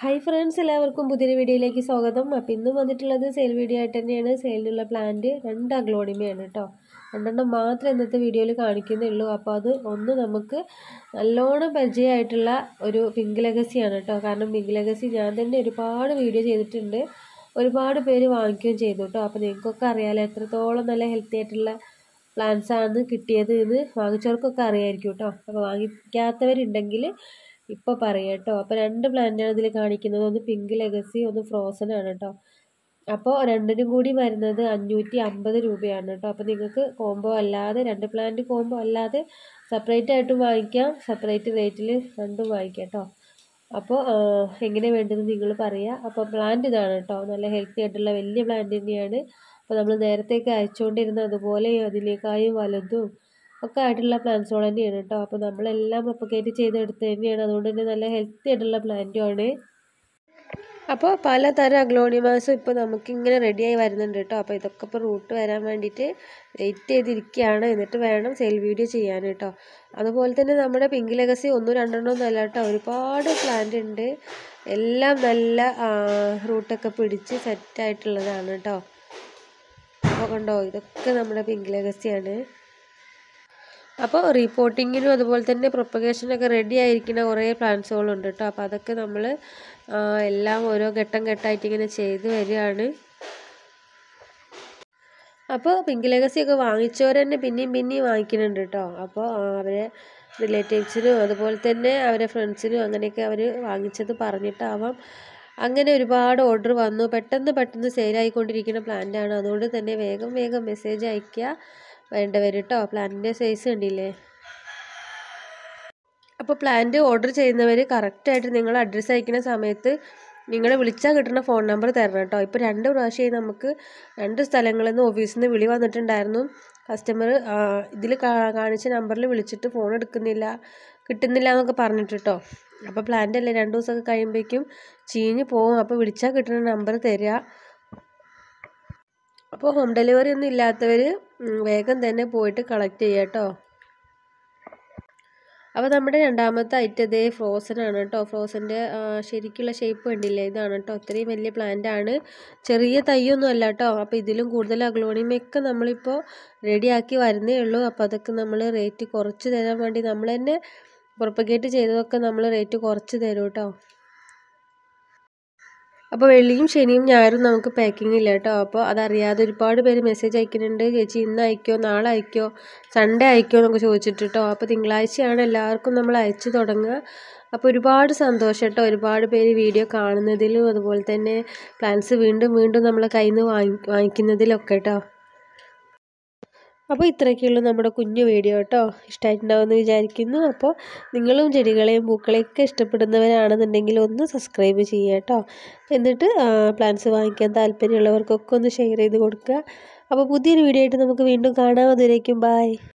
Hi friends, എല്ലാവർക്കും പുതിയൊരു വീഡിയോയിലേക്ക് സ്വാഗതം. അപ്പോൾ ഇന്നും വന്നിട്ടുള്ളത് സെയിൽ വീഡിയോ ആയിട്ട് തന്നെയാണ്. സെയിലിനുള്ള പ്ലാന്റ് 2 അഗ്ലോണിമയാണ് കേട്ടോ. 2 മാത്രമേ ഇന്നത്തെ വീഡിയോയിൽ കാണിക്കുന്നുള്ളൂ. അപ്പോൾ അത് ഒന്ന് നമുക്ക് നല്ലോണം പരിചയമായിട്ടുള്ള ഒരു പിങ്ക് ലെഗസിയാണ് കേട്ടോ. കാരണം പിങ്ക് ലെഗസി ഞാൻ തന്നെ ഒരുപാട് വീഡിയോ ചെയ്തിട്ടുണ്ട്, ഒരുപാട് പേര് വാങ്ങിക്കുകയും ചെയ്തു കേട്ടോ. അപ്പോൾ നിങ്ങൾക്കൊക്കെ അറിയാമല്ലോ എത്രത്തോളം നല്ല ഹെൽത്തി ആയിട്ടുള്ള പ്ലാന്റ്സാണ് കിട്ടിയത് എന്ന് വാങ്ങിച്ചവർക്കൊക്കെ അറിയാമായിരിക്കും കേട്ടോ. അപ്പോൾ വാങ്ങിക്കാത്തവരുണ്ടെങ്കിൽ ഇപ്പോൾ പറയാം കേട്ടോ. അപ്പോൾ 2 പ്ലാന്റാണ് ഇതിൽ കാണിക്കുന്നത്. ഒന്ന് പിങ്ക് ലെഗസി, ഒന്ന് ഫ്രോസൺ ആണ് കേട്ടോ. അപ്പോൾ രണ്ടിനും കൂടി വരുന്നത് 550 രൂപയാണ് കേട്ടോ. അപ്പോൾ നിങ്ങൾക്ക് കോംബോ അല്ലാതെ 2 പ്ലാന്റ് കോംബോ അല്ലാതെ സെപ്പറേറ്റ് ആയിട്ടും വാങ്ങിക്കാം, സെപ്പറേറ്റ് റേറ്റിൽ രണ്ടും വാങ്ങിക്കാം കേട്ടോ. അപ്പോൾ എങ്ങനെ വേണ്ടതെന്ന് നിങ്ങൾ പറയുക. അപ്പോൾ പ്ലാന്റ് ഇതാണ് കേട്ടോ, നല്ല ഹെൽത്തി ആയിട്ടുള്ള വലിയ പ്ലാന്റ് തന്നെയാണ്. അപ്പോൾ നമ്മൾ നേരത്തേക്ക് അയച്ചുകൊണ്ടിരുന്ന അതുപോലെ അതിലേക്കായും വലുതും ഒക്കെ ആയിട്ടുള്ള പ്ലാന്റ്സുകൾ തന്നെയാണ് കേട്ടോ. അപ്പോൾ നമ്മളെല്ലാം പ്രൊപ്പഗേറ്റ് ചെയ്തെടുത്ത് തന്നെയാണ്, അതുകൊണ്ട് തന്നെ നല്ല ഹെൽത്തി ആയിട്ടുള്ള പ്ലാന്റുമാണ്. അപ്പോൾ പലതരം അഗ്ലോണിമാസും ഇപ്പോൾ നമുക്കിങ്ങനെ റെഡിയായി വരുന്നുണ്ട് കേട്ടോ. അപ്പോൾ ഇതൊക്കെ ഇപ്പോൾ റൂട്ട് വരാൻ വേണ്ടിയിട്ട് വെയിറ്റ് ചെയ്തിരിക്കുകയാണ്, എന്നിട്ട് വേണം സെയിൽ വീഡിയോ ചെയ്യാൻ കേട്ടോ. അതുപോലെ തന്നെ നമ്മുടെ പിങ്ക് ലെഗസി 1-2 ഒന്നല്ല കേട്ടോ, ഒരുപാട് പ്ലാന്റ് ഉണ്ട്. എല്ലാം നല്ല റൂട്ടൊക്കെ പിടിച്ച് സെറ്റായിട്ടുള്ളതാണ് കേട്ടോ. അപ്പോൾ കണ്ടോ, ഇതൊക്കെ നമ്മുടെ പിങ്ക് ലെഗസിയാണ്. അപ്പോൾ റീപോർട്ടിങ്ങിനും അതുപോലെ തന്നെ പ്രൊപ്പഗേഷനൊക്കെ റെഡി ആയിരിക്കുന്ന കുറേ പ്ലാന്റ്സുകളുണ്ട് കേട്ടോ. അപ്പോൾ അതൊക്കെ നമ്മൾ എല്ലാം ഓരോ ഘട്ടമായിട്ട് ഇങ്ങനെ ചെയ്ത് വരികയാണ്. അപ്പോൾ പിങ്ക് ലെഗസിയൊക്കെ വാങ്ങിച്ചവർ തന്നെ പിന്നെയും വാങ്ങിക്കുന്നുണ്ട് കേട്ടോ. അപ്പോൾ അവരെ റിലേറ്റീവ്സിനും അതുപോലെ തന്നെ അവരെ ഫ്രണ്ട്സിനും അങ്ങനെയൊക്കെ അവർ വാങ്ങിച്ചത് പറഞ്ഞിട്ടാവാം അങ്ങനെ ഒരുപാട് ഓർഡർ വന്നു. പെട്ടെന്ന് സെയിലായിക്കൊണ്ടിരിക്കുന്ന പ്ലാന്റാണ്. അതുകൊണ്ട് തന്നെ വേഗം മെസ്സേജ് അയയ്ക്കുക വേണ്ടവർ കേട്ടോ. പ്ലാന്റിൻ്റെ സൈസ് കണ്ടില്ലേ. അപ്പോൾ പ്ലാന്റ് ഓർഡർ ചെയ്യുന്നവർ കറക്റ്റായിട്ട് നിങ്ങൾ അഡ്രസ്സ് അയക്കുന്ന സമയത്ത് നിങ്ങൾ വിളിച്ചാൽ കിട്ടുന്ന ഫോൺ നമ്പർ തരണം കേട്ടോ. ഇപ്പോൾ 2 പ്രാവശ്യമായി നമുക്ക് 2 സ്ഥലങ്ങളിൽ നിന്ന് ഓഫീസിൽ നിന്ന് വിളി വന്നിട്ടുണ്ടായിരുന്നു. കസ്റ്റമർ ഇതിൽ കാണിച്ച നമ്പറിൽ വിളിച്ചിട്ട് ഫോൺ എടുക്കുന്നില്ല, കിട്ടുന്നില്ല എന്നൊക്കെ പറഞ്ഞിട്ട് കേട്ടോ. അപ്പോൾ പ്ലാന്റ് അല്ലേ 2 ദിവസമൊക്കെ കഴിയുമ്പോഴേക്കും ചീഞ്ഞ് പോകും. അപ്പോൾ വിളിച്ചാൽ കിട്ടുന്ന നമ്പർ തരിക. അപ്പോൾ ഹോം ഡെലിവറി ഒന്നും ഇല്ലാത്തവർ വേഗം തന്നെ പോയിട്ട് കളക്ട് ചെയ്യുക കേട്ടോ. അപ്പോൾ നമ്മുടെ രണ്ടാമത്തെ ഐറ്റം ഇതേ ഫ്രോസൺ ആണ് കേട്ടോ. ഫ്രോസൻ്റെ ശരിക്കുള്ള ഷേപ്പ് കണ്ടില്ലേ, ഇതാണ് കേട്ടോ. അത്രയും വലിയ പ്ലാന്റ് ആണ്, ചെറിയ തൈയൊന്നും അല്ല കേട്ടോ. അപ്പോൾ ഇതിലും കൂടുതൽ അഗ്ലോണിമയൊക്കെ നമ്മളിപ്പോൾ റെഡിയാക്കി വരുന്നേ ഉള്ളൂ. അപ്പോൾ അതൊക്കെ നമ്മൾ റേറ്റ് കുറച്ച് തരാൻ വേണ്ടി നമ്മൾ തന്നെ പ്രൊപ്പഗേറ്റ് ചെയ്തതൊക്കെ നമ്മൾ റേറ്റ് കുറച്ച് തരും കേട്ടോ. അപ്പോൾ വെള്ളിയും ശനിയും ഞായറും നമുക്ക് പാക്കിംഗ് ഇല്ല കേട്ടോ. അപ്പോൾ അതറിയാതെ ഒരുപാട് പേര് മെസ്സേജ് അയക്കുന്നുണ്ട്, ചേച്ചി ഇന്ന് അയക്കോ, നാളെ അയക്കോ, സൺഡേ അയക്കോ എന്നൊക്കെ ചോദിച്ചിട്ട് കേട്ടോ. അപ്പോൾ തിങ്കളാഴ്ചയാണ് എല്ലാവർക്കും നമ്മൾ അയച്ചു തുടങ്ങുക. അപ്പോൾ ഒരുപാട് സന്തോഷം കേട്ടോ, ഒരുപാട് പേര് വീഡിയോ കാണുന്നതിലും അതുപോലെ തന്നെ പ്ലാൻസ് വീണ്ടും നമ്മളെ കയ്യിൽ നിന്ന് വാങ്ങിക്കുന്നതിലൊക്കെ കേട്ടോ. അപ്പോൾ ഇത്രയൊക്കെയുള്ളൂ നമ്മുടെ കുഞ്ഞു വീഡിയോ കേട്ടോ. ഇഷ്ടമായിട്ടുണ്ടാവുമെന്ന് വിചാരിക്കുന്നു. അപ്പോൾ നിങ്ങളും ചെടികളെയും പൂക്കളെയൊക്കെ ഇഷ്ടപ്പെടുന്നവരാണെന്നുണ്ടെങ്കിൽ ഒന്ന് സബ്സ്ക്രൈബ് ചെയ്യുക കേട്ടോ. എന്നിട്ട് പ്ലാന്റ്സ് വാങ്ങിക്കാൻ താല്പര്യമുള്ളവർക്കൊക്കെ ഒന്ന് ഷെയർ ചെയ്ത് കൊടുക്കുക. അപ്പോൾ പുതിയൊരു വീഡിയോ ആയിട്ട് നമുക്ക് വീണ്ടും കാണാം. അതുവരേക്കും ബൈ.